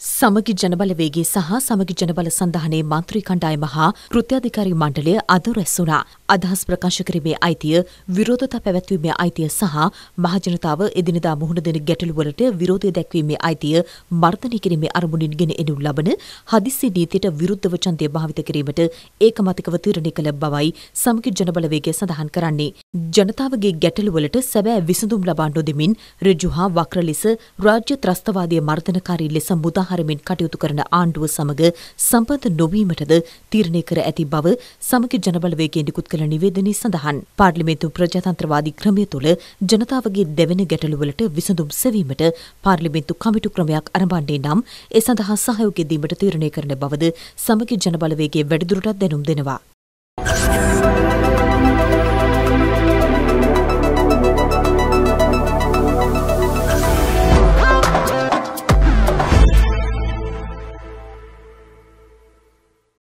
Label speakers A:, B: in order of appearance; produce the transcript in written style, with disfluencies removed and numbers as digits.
A: සමගි ජනබලවේගයේ සහ සමගි ජනබල සන්ධානයේ මන්ත්‍රී කණ්ඩායම හා කෘත්‍යාධිකාරී මණ්ඩලය අද රැස් වුණා. අදහස් ප්‍රකාශ කිරීමේ අයිතිය, විරෝධතා පැවැත්වීමේ අයිතිය සහ මහජනතාව එදිනෙදා මුහුණ දෙන ගැටලුවලට විරෝධය දැක්වීමේ අයිතිය මර්ධනය කිරීමේ අරමුණින් ගෙන එනු ලබන හදිසි නීතියට විරුද්ධව ඡන්දය භාවිත කිරීමට ඒකමතිකව තීරණය කළ බවයි සමගි ජනබලවේගය සඳහන් කරන්නේ. ජනතාවගේ ගැටලුවලට සැබෑ විසඳුම් ලබා නොදෙමින් ඍජු හා වක්‍ර ලෙස රාජ්‍ය ත්‍රස්තවාදයේ මර්ධනකාරී ලෙස මුදාහරමින් කටයුතු කරන ආණ්ඩුව සමග සම්බන්ධ නොවීමටද තීරණය කර ඇති බව සමගි ජනබලවේගයෙන් නිකුත් කළ නිවේදනයේ සඳහන්. පාර්ලිමේන්තු ප්‍රජාතන්ත්‍රවාදී ක්‍රමය තුළ ජනතාවගේ දැවෙන ගැටලුවලට විසඳුම් සෙවීමට පාර්ලිමේන්තු කමිටු ක්‍රමයක් ආරම්භන්නේ නම් ඒ සඳහා සහයෝගය දීමට තීරණය කරන බවද සමගි ජනබලවේගයේ වැඩිදුරටත් දැනුම් දෙනවා.